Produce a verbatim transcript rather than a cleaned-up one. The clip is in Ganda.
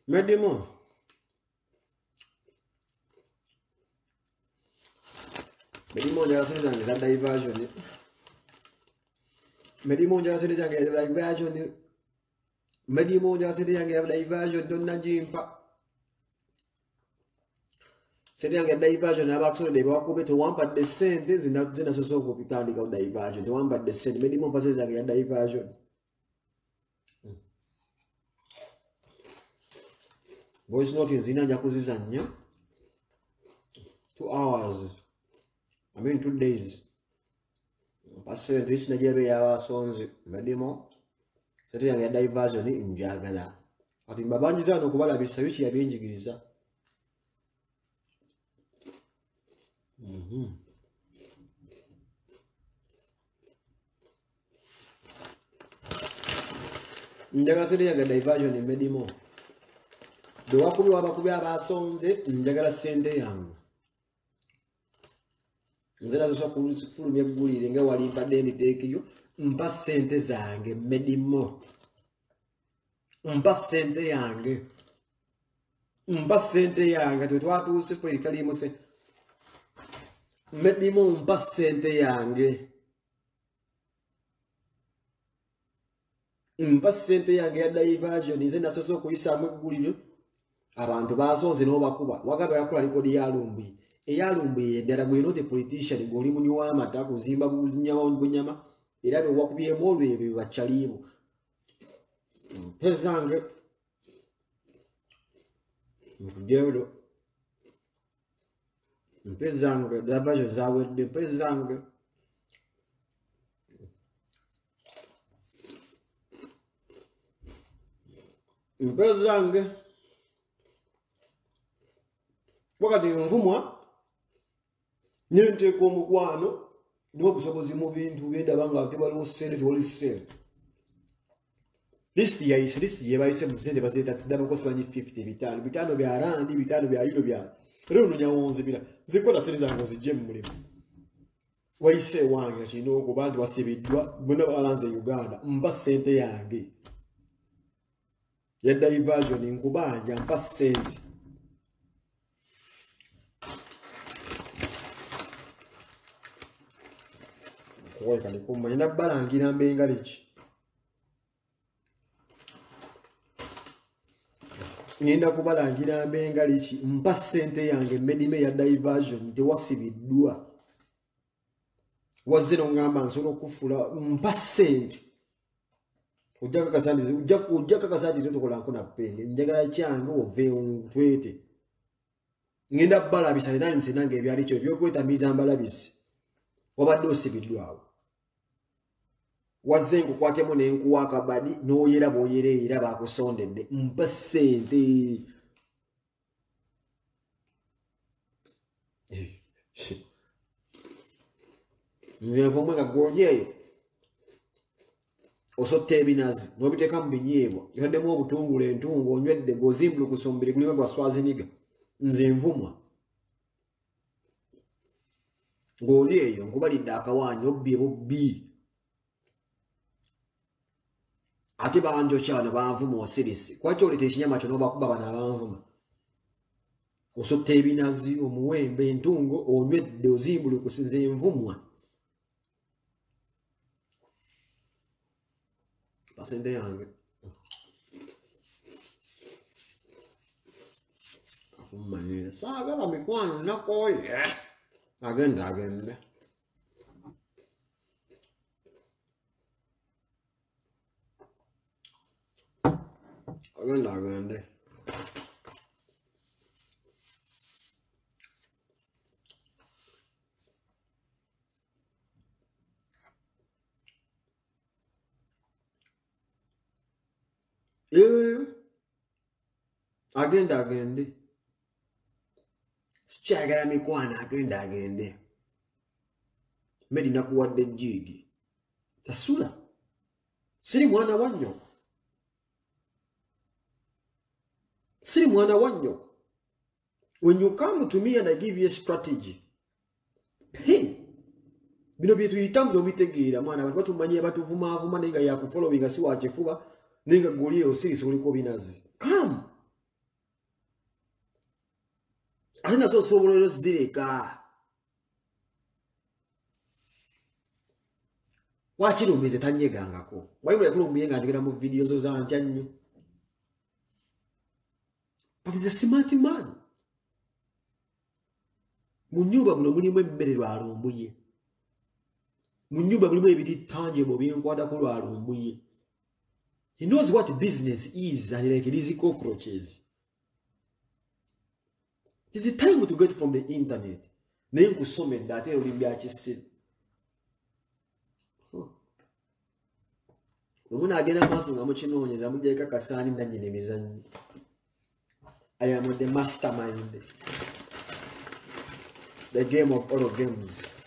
Medimo. Medimo njala sene zange za diversion. Medimo njala sene zange za diversion. Medimo njala sene zange za diversion don najimpa. Sene zange diversion abakso de bakube to wampa de sente zina zina soso ko pitali ka diversion to wampa de sente medimo pase zange ya diversion. Voice note zina nja kuzizanya two hours. I mean two days. Passe this Nigeria ya sonze medimo. Sete yange diversion ni njagala. Ati mbabanjiza no kubala bisawichi ya binjigiriza. Mhm. Njagala sete yange diversion ni medimo. Do wakubi wabakubi abasonze njagala sente yange. Nzera zo kufulumya gulire nga wali badde nditeekiyo mpa sente zange medimo. Mpa sente yange. Mpa sente yange to twatuuse kwa itali mose. Medimo mpa sente yange. Mpa sente yange ya diversion nze nasoso kuyisa mu gulire. Abantu basonze no bakuba wagabe yakola likodi ya lumbi. Eyalumbi endala gweno te politician goli munywa amata kuzimba bunyama bunyama era be wakubiye molwe be bachalibu pezange mudero pezange dabaje zawe de pezange pezange wakati mvumwa Niente como guano, no possiamo movimento veda banga te valo sene te voli sene. Listi ya is listi ya ise muzende bazeta tsidaba ko sibanye fifty bitano bitano bya randi bitano bya euro bya. Rero nya onze bila. Zikora sene zango zije mulimo. Waise wange kino ko bantu basibidwa bona balanze Uganda mba sente yange. Ya diversion nkubanja mba sente. Kuwa kali kuma ina balangira mbenga lichi. Ninda kubalangira mbenga lichi mpa sente yange medime ya diversion de wasibidwa. Wazino ngamba nsoro kufula mpa sente. Ujaka kasandi ujaka ujaka kasandi ndo kola nkona pende njagala kyange ove ontwete. Ninda bala bisalidani nsinange ebyalicho byokweta mizamba labisi. Wabadde osibidwawo. Wazengo kwatemo nenkuwa akabadi n'oyera boyere era bakusondedde mpa sente. Nvevo mwega goyeyo osotte ebinazi n'obiteeka mu binyeebwa yaddemu obutungule entungo onywedde gozimbulu kusumbire kuliwe gwa Swaziniga nze nvumwa ng'oli eyo nkubalidde akawaanyi obbye bubbi ate banjo kyano banvuma osirisi kwaki oleta ekinyama kyo n'obakuba bano abanvuma osotta ebinazi omuwembe entungo onywedde ozimbulukusiza envumwa pasente yange akumanyiriza saagala mikwano nakoye agenda agende agenda agende eh agenda agende sikyagala mikwano agenda agende medi nakuwadde jigi tasula siri mwana wa nnyoko siri mwana wa nnyoko. When you come to me and I give you a strategy, hey, bino byetu yitambo obitegeera mwana abantu batumanye batuvuma avuma nenga yakufollowinga si wakifuba nenga goliyo siri soliko binazi. Come. Ana so sobolero zireka. Wachiro mbize tanyegangako. Waiwe yakulumbiye nga ndikira mu videos zo za ntya nnyo. But he's a smart man. Munyuba buno mulimu emmere lwalumbuye. Munyuba mulimu ebiri tangible binkwata ku lwalumbuye. He knows what business is and like these cockroaches. It is a time to get from the internet. Naye nkusomedde ate olumbi akisse. Omuna agenda maaso nga mukinoonyeza mujjaika kasaani nannyini emizannyo. I am the mastermind. The game of all games.